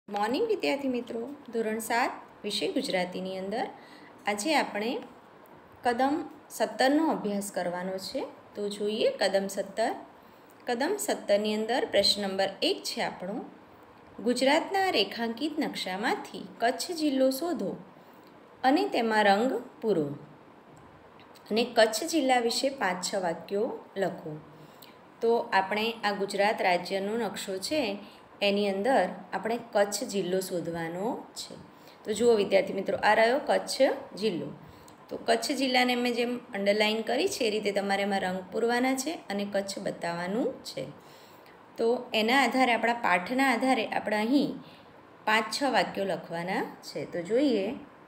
Morning વિદ્યાર્થી મિત્રો, ધોરણ 7 વિષય ગુજરાતીની અંદર આજે આપણે કદમ 17નો અભ્યાસ કરવાનો છે. તો જોઈએ કદમ 17. કદમ 17ની અંદર પ્રશ્ન નંબર 1 છે આપણો, ગુજરાતના રેખાંકિત નકશામાંથી કચ્છ જિલ્લો શોધો અને તેમાં રંગ પૂરો. અને કચ્છ જિલ્લા વિશે 5-6 વાક્યો લખો. તો આપણે આ ગુજરાત રાજ્યનો નકશો છે એની અંદર આપણે કચ્છ જિલ્લો શોધવાનો છે. તો જુઓ વિદ્યાર્થી મિત્રો, આ રહ્યો કચ્છ જિલ્લો. તો કચ્છ જિલ્લાને મેં જેમ અંડરલાઇન કરી છે એ રીતે તમારે એમાં રંગ પૂરવાના છે અને કચ્છ બતાવવાનું છે. તો એના આધારે, આપણા પાઠના આધારે આપણે અહીં 5-6 વાક્યો લખવાના છે. તો જોઈએ,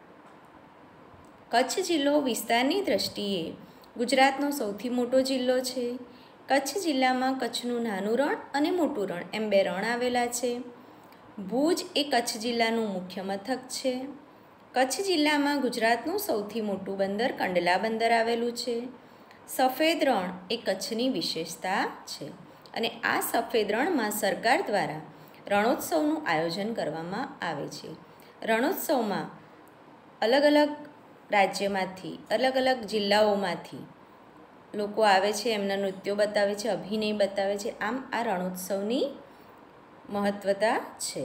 કચ્છ જિલ્લો વિસ્તારની દ્રષ્ટિએ ગુજરાતનો સૌથી મોટો જિલ્લો છે. કચ્છ જિલ્લામાં કચ્છનું નાનું રણ અને મોટું રણ એમ 2 રણ આવેલા છે. ભુજ એ કચ્છ જિલ્લાનું મુખ્ય મથક છે. કચ્છ જિલ્લામાં ગુજરાતનું સૌથી મોટું બંદર કંડલા બંદર આવેલું છે. સફેદ રણ એ કચ્છની વિશેષતા છે અને આ સફેદ રણમાં સરકાર દ્વારા રણોત્સવનું આયોજન કરવામાં આવે છે. રણોત્સવમાં અલગ અલગ રાજ્યમાંથી, અલગ અલગ જિલ્લાઓમાંથી લોકો આવે છે, એમના નૃત્યો બતાવે છે, અભિનય બતાવે છે. આમ આ રણોત્સવની મહત્વતા છે.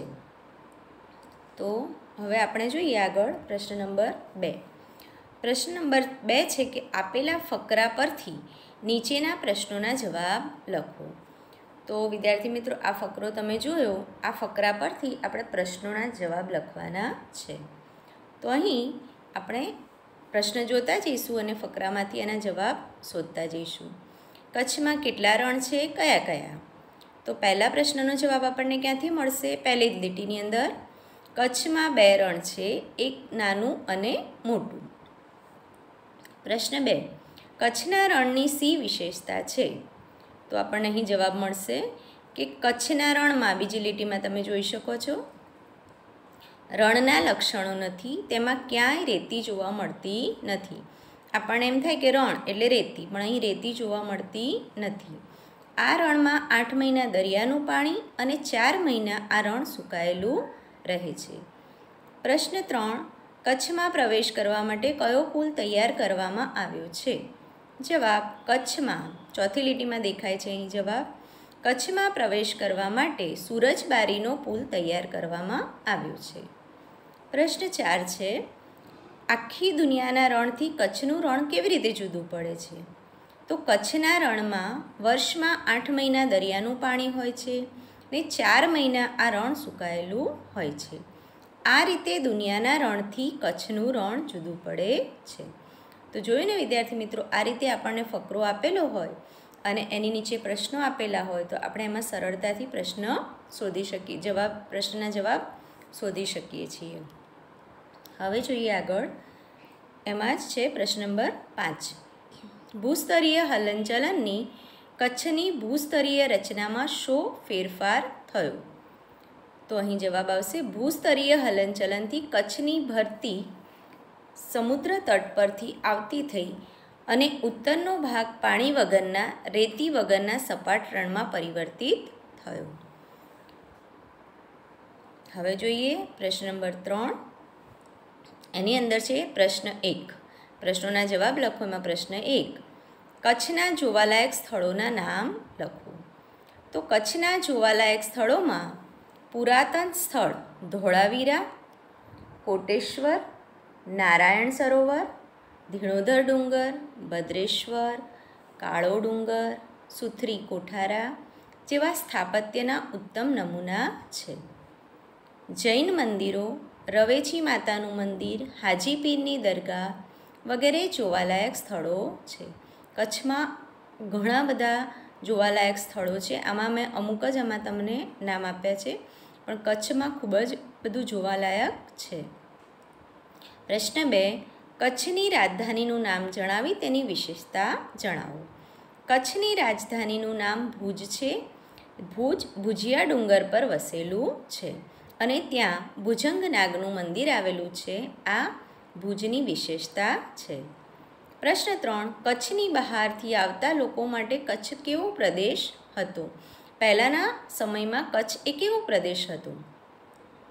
તો હવે આપણે જોઈએ આગળ પ્રશ્ન નંબર 2. પ્રશ્ન નંબર 2 છે કે આપેલા ફકરા પરથી નીચેના પ્રશ્નોના જવાબ લખો. તો વિદ્યાર્થી મિત્રો, આ ફકરો તમે જોયો, આ ફકરા પરથી આપણે પ્રશ્નોના જવાબ લખવાના છે. તો અહીં આપણે પ્રશ્ન જોતા જઈશું અને ફકરામાંથી એના જવાબ શોધતા જઈશું. કચ્છમાં કેટલા રણ છે, કયા કયા? તો પહેલા પ્રશ્નનો જવાબ આપણને ક્યાંથી મળશે? પહેલી જ લીટીની અંદર, કચ્છમાં 2 રણ છે, એક નાનું અને મોટું. પ્રશ્ન 2, કચ્છના રણની સી વિશેષતા છે? તો આપણને અહીં જવાબ મળશે કે કચ્છના રણમાં, બીજી લીટીમાં તમે જોઈ શકો છો, રણના લક્ષણો નથી, તેમાં ક્યાંય રેતી જોવા મળતી નથી. આપણને એમ થાય કે રણ એટલે રેતી, પણ અહીં રેતી જોવા મળતી નથી. આ રણમાં 8 મહિના દરિયાનું પાણી અને 4 મહિના આ રણ સુકાયેલું રહે છે. પ્રશ્ન 3, કચ્છમાં પ્રવેશ કરવા માટે કયો પુલ તૈયાર કરવામાં આવ્યો છે? જવાબ, કચ્છમાં, ચોથી લીટીમાં દેખાય છે અહીં જવાબ, કચ્છમાં પ્રવેશ કરવા માટે સુરજબારીનો પુલ તૈયાર કરવામાં આવ્યો છે. પ્રશ્ન 4 છે, આખી દુનિયાના રણથી કચ્છનું રણ કેવી રીતે જુદું પડે છે? તો કચ્છના રણમાં વર્ષમાં 8 મહિના દરિયાનું પાણી હોય છે ને 4 મહિના આ રણ સુકાયેલું હોય છે. આ રીતે દુનિયાના રણથી કચ્છનું રણ જુદું પડે છે. તો જોયું ને વિદ્યાર્થી મિત્રો, આ રીતે આપણને ફકરો આપેલો હોય અને એની નીચે પ્રશ્નો આપેલા હોય તો આપણે એમાં સરળતાથી પ્રશ્ન શોધી શકીએ, પ્રશ્નના જવાબ શોધી શકીએ છીએ. હવે જોઈએ આગળ, એમાં જ છે પ્રશ્ન નંબર 5, ભૂસ્તરીય હલનચલનની કચ્છની ભૂસ્તરીય રચનામાં શો ફેરફાર થયો? તો અહીં જવાબ આવશે, ભૂસ્તરીય હલનચલનથી કચ્છની ભરતી સમુદ્ર તટ પરથી આવતી થઈ અને ઉત્તરનો ભાગ પાણી વગરના, રેતી વગરના સપાટ રણમાં પરિવર્તિત થયો. હવે જોઈએ પ્રશ્ન નંબર 3, એની અંદર છે પ્રશ્ન 1. પ્રશ્નોના જવાબ લખો. એમાં પ્રશ્ન 1, કચ્છના જોવાલાયક સ્થળોના નામ લખો. તો કચ્છના જોવાલાયક સ્થળોમાં પુરાતન સ્થળ ધોળાવીરા, કોટેશ્વર, નારાયણ સરોવર, ધીણોધર ડુંગર, ભદ્રેશ્વર, કાળો ડુંગર, સુથરી કોઠારા જેવા સ્થાપત્યના ઉત્તમ નમૂના છે. જૈન મંદિરો, રવેચી માતાનું મંદિર, હાજી પીરની દરગાહ વગેરે જોવાલાયક સ્થળો છે. કચ્છમાં ઘણા બધા જોવાલાયક સ્થળો છે. આમાં મેં અમુક જ તમને નામ આપ્યા છે, પણ કચ્છમાં ખૂબ જ બધું જોવાલાયક છે. પ્રશ્ન 2, કચ્છની રાજધાનીનું નામ જણાવી તેની વિશેષતા જણાવો. કચ્છની રાજધાનીનું નામ ભુજ છે. ભુજ ભુજિયા ડુંગર પર વસેલું છે અને ત્યાં ભુજંગ નાગનું મંદિર આવેલું છે. આ ભુજની વિશેષતા છે. પ્રશ્ન 3, કચ્છની બહારથી આવતા લોકો માટે કચ્છ કેવો પ્રદેશ હતો? પહેલાંના સમયમાં કચ્છ એ કેવો પ્રદેશ હતો?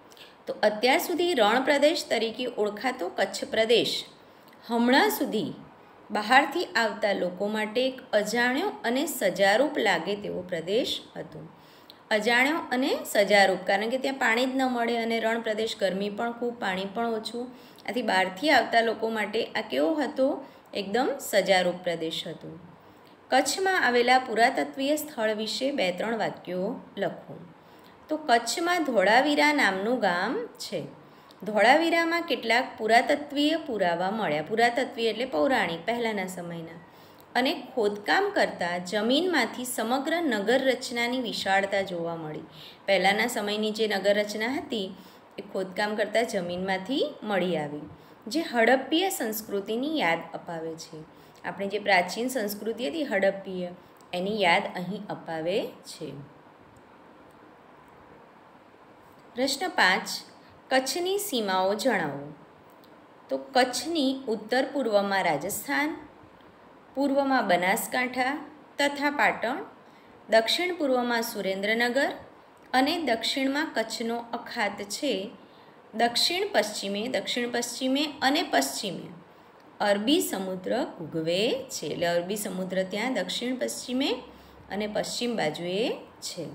તો અત્યાર સુધી રણ પ્રદેશ તરીકે ઓળખાતો કચ્છ પ્રદેશ હમણાં સુધી બહારથી આવતા લોકો માટે એક અજાણ્યો અને સજારૂપ લાગે તેવો પ્રદેશ હતો. અજાણ્યો અને સજારૂપ, કારણ કે ત્યાં પાણી જ ન મળે અને રણ પ્રદેશ, ગરમી પણ ખૂબ, પાણી પણ ઓછું. આથી બહારથી આવતા લોકો માટે આ કેવો હતો? એકદમ સજારૂપ પ્રદેશ હતો. કચ્છમાં આવેલા પુરાતત્વીય સ્થળ વિશે 2-3 વાક્યો લખો. તો કચ્છમાં ધોળાવીરા નામનું ગામ છે. ધોળાવીરામાં કેટલાક પુરાતત્વીય પુરાવા મળ્યા. પુરાતત્વીય એટલે પૌરાણિક, પહેલાંના સમયના. અને ખોદકામ કરતાં જમીનમાંથી સમગ્ર નગર રચનાની વિશાળતા જોવા મળી. પહેલાંના સમયની જે નગર રચના હતી એ ખોદકામ કરતાં જમીનમાંથી મળી આવી, જે હડપ્પીય સંસ્કૃતિની યાદ અપાવે છે. આપણી જે પ્રાચીન સંસ્કૃતિ હતી હડપ્પીય, એની યાદ અહીં અપાવે છે. પ્રશ્ન 5, કચ્છની સીમાઓ જણાવો. તો કચ્છની ઉત્તર પૂર્વમાં રાજસ્થાન, પૂર્વમાં બનાસકાંઠા તથા પાટણ, દક્ષિણ પૂર્વમાં સુરેન્દ્રનગર અને દક્ષિણમાં કચ્છનો અખાત છે. દક્ષિણ પશ્ચિમે અને પશ્ચિમે અરબી સમુદ્ર ઉગવે છે. એટલે અરબી સમુદ્ર ત્યાં દક્ષિણ પશ્ચિમે અને પશ્ચિમ બાજુએ છે.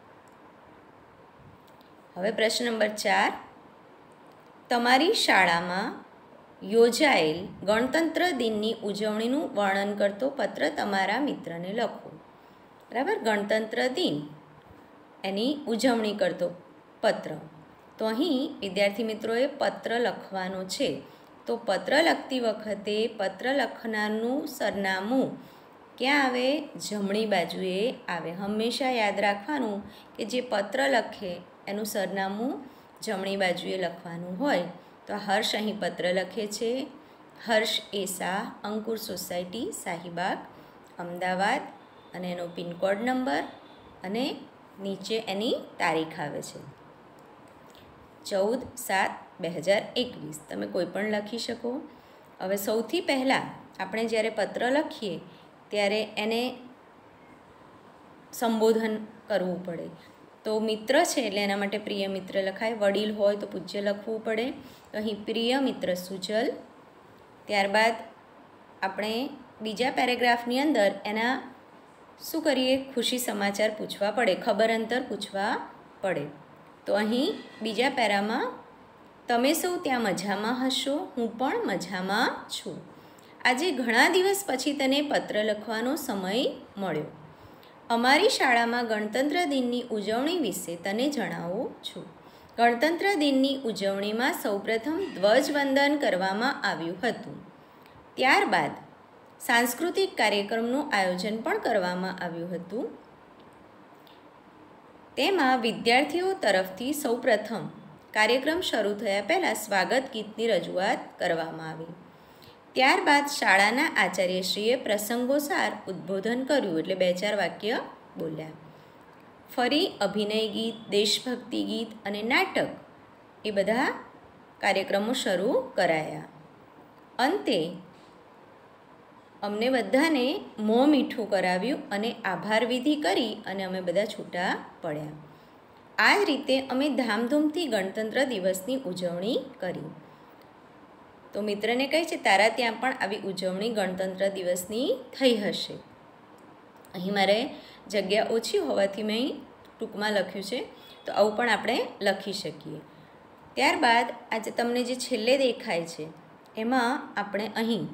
હવે પ્રશ્ન નંબર 4, તમારી શાળામાં યોજાયેલ ગણતંત્ર દિનની ઉજવણીનું વર્ણન કરતો પત્ર તમારા મિત્રને લખો. બરાબર, ગણતંત્ર દિન એની ઉજવણી કરતો પત્ર. તો અહીં વિદ્યાર્થી મિત્રોએ પત્ર લખવાનો છે. તો પત્ર લખતી વખતે પત્ર લખનારનું સરનામું ક્યાં આવે? જમણી બાજુએ આવે. હંમેશા યાદ રાખવાનું કે જે પત્ર લખે એનું સરનામું જમણી બાજુએ લખવાનું હોય. તો હર્ષ અહીં પત્ર લખે છે. હર્ષ એ શાહ, અંકુર સોસાયટી, શાહીબાગ, અમદાવાદ, અને એનો પિનકોડ નંબર અને નીચે એની તારીખ આવે છે 14/7/2021. તમે કોઈ પણ લખી શકો. હવે સૌથી પહેલાં આપણે જ્યારે પત્ર લખીએ ત્યારે એને સંબોધન કરવું પડે. તો મિત્ર છે એટલે એના માટે પ્રિય મિત્ર લખાય. વડીલ હોય તો પૂજ્ય લખવું પડે. તો અહીં પ્રિય મિત્ર સુજલ. ત્યારબાદ આપણે બીજા પેરેગ્રાફની અંદર એના શું કરીએ? ખુશી સમાચાર પૂછવા પડે, ખબર અંતર પૂછવા પડે. તો અહીં બીજા પેરામાં તમે સૌ ત્યાં મજામાં હશો, હું પણ મજામાં છું. આજે ઘણા દિવસ પછી તને પત્ર લખવાનો સમય મળ્યો. અમારી શાળામાં ગણતંત્ર દિનની ઉજવણી વિશે તને જણાવું છું. ગણતંત્ર દિનની ઉજવણીમાં સૌપ્રથમ ધ્વજવંદન કરવામાં આવ્યું હતું. ત્યારબાદ સાંસ્કૃતિક કાર્યક્રમનું આયોજન પણ કરવામાં આવ્યું હતું. તેમાં વિદ્યાર્થીઓ તરફથી સૌપ્રથમ કાર્યક્રમ શરૂ થયા પહેલાં સ્વાગત ગીતની રજૂઆત કરવામાં આવી. ત્યારબાદ શાળાના આચાર્યશ્રીએ પ્રસંગોસાર ઉદ્બોધન કર્યું, એટલે 2-4 વાક્ય બોલ્યા. ફરી અભિનય ગીત, દેશભક્તિ ગીત અને નાટક એ બધા કાર્યક્રમો શરૂ કરાયા. અંતે અમને બધાને મોં મીઠું કરાવ્યું અને આભાર વિધિ કરી અને અમે બધા છૂટા પડ્યા. આ જ રીતે અમે ધામધૂમથી ગણતંત્ર દિવસની ઉજવણી કરી. તો મિત્રને કહે છે તારા ત્યાં પણ આવી ઉજવણી ગણતંત્ર દિવસની થઈ હશે. અહીં મારે જગ્યા ઓછી હોવાથી મેં ટૂંકમાં લખ્યું છે, તો આવું પણ આપણે લખી શકીએ. ત્યારબાદ આજે તમને જે છેલ્લે દેખાય છે એમાં આપણે અહીં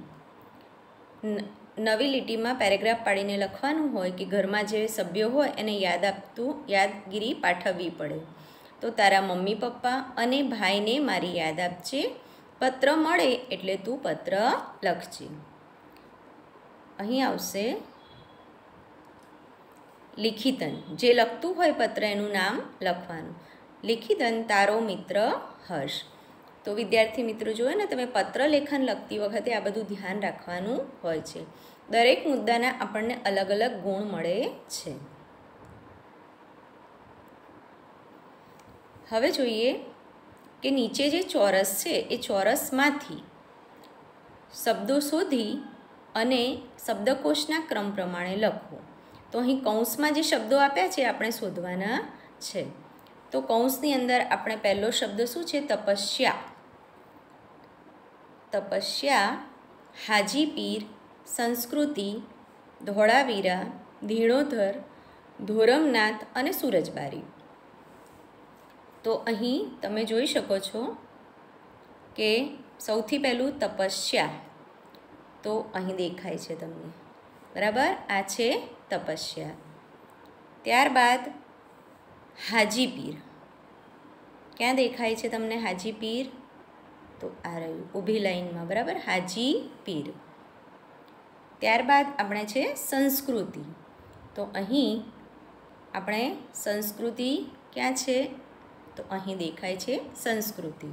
નવી લીટીમાં પેરેગ્રાફ પાડીને લખવાનું હોય કે ઘરમાં જે સભ્યો હોય એને યાદગીરી પાઠવવી પડે. તો તારા મમ્મી પપ્પા અને ભાઈને મારી યાદ આપજે. પત્ર મળે એટલે તું પત્ર લખજે. અહીં આવશે લિખિતન. જે લખતું હોય પત્ર એનું નામ લખવાનું. લિખિતન તારો મિત્ર હર્ષ. તો વિદ્યાર્થી મિત્રો જુઓ ને, તમે પત્ર લેખન લખતી વખતે આ બધું ધ્યાન રાખવાનું હોય છે. દરેક મુદ્દાના આપણને અલગ અલગ ગુણ મળે છે. હવે જોઈએ કે નીચે જે ચોરસ છે એ ચોરસમાંથી શબ્દો શોધી અને શબ્દકોશના ક્રમ પ્રમાણે લખવો. તો અહીં કૌંસમાં જે શબ્દો આપ્યા છે આપણે શોધવાના છે. તો કૌંસની અંદર આપણે પહેલો શબ્દ શું છે? તપસ્યા. તપસ્યા, હાજીપીર, સંસ્કૃતિ, ધોળાવીરા, ધીણોધર, ધોરમનાથ અને સૂરજબારી. તો અહીં તમે જોઈ શકો છો કે સૌથી પહેલું તપસ્યા, તો અહીં દેખાય છે તમને, બરાબર? આ છે તપસ્યા. ત્યારબાદ હાજીપીર. ક્યાં દેખાય છે તમને હાજીપીર? તો આ રહ્યું ઊભી લાઈનમાં, બરાબર? હાજીપીર. ત્યારબાદ આપણે છે સંસ્કૃતિ. તો અહીં આપણે સંસ્કૃતિ ક્યાં છે? તો અહીં દેખાય છે સંસ્કૃતિ.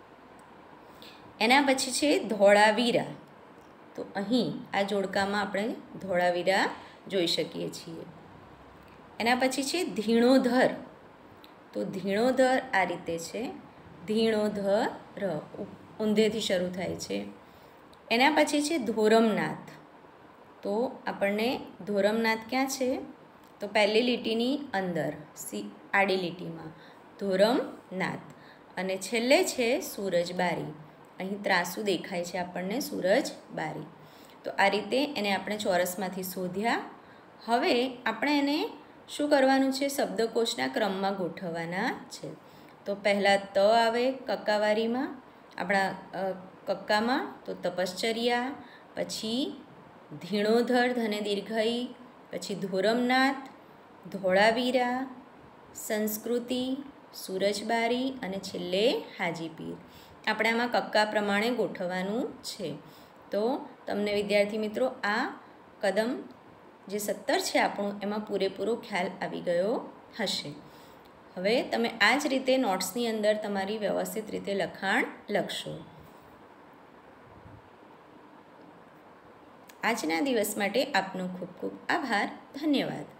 એના પછી છે ધોળાવીરા. તો અહીં આ જોડકામાં આપણે ધોળાવીરા જોઈ શકીએ છીએ. એના પછી છે ધીણોધર. તો ધીણોધર આ રીતે છે, ધીણોધર, ઊંધેથી શરૂ થાય છે. એના પછી છે ધોરમનાથ. તો આપણને ધોરમનાથ ક્યાં છે? તો પહેલી લીટીની અંદર, આડી લીટીમાં ધોરમનાથ. અને છેલ્લે છે સૂરજબારી. અહીં ત્રાસું દેખાય છે આપણને, સૂરજબારી. તો આ રીતે એને આપણે ચોરસમાંથી શોધ્યા. હવે આપણે એને શું કરવાનું છે? શબ્દકોશના ક્રમમાં ગોઠવવાના છે. તો પહેલાં ત આવે કક્કાવારીમાં, આપણા કક્કામાં, તો તપશ્ચર્યા, પછી ધીણોધર, ધને દીર્ઘઈ, પછી ધોરમનાથ, ધોળાવીરા, સંસ્કૃતિ, સૂરજબારી અને છેલ્લે હાજીપીર. આપણે આમાં કક્કા પ્રમાણે ગોઠવવાનું છે. તો તમને વિદ્યાર્થી મિત્રો આ કદમ જે 17 છે આપણું, એમાં પૂરેપૂરો ખ્યાલ આવી ગયો હશે. હવે તમે આ જ રીતે નોટ્સની અંદર તમારી વ્યવસ્થિત રીતે લખાણ લખશો. આજના દિવસ માટે આપનો ખૂબ ખૂબ આભાર. ધન્યવાદ.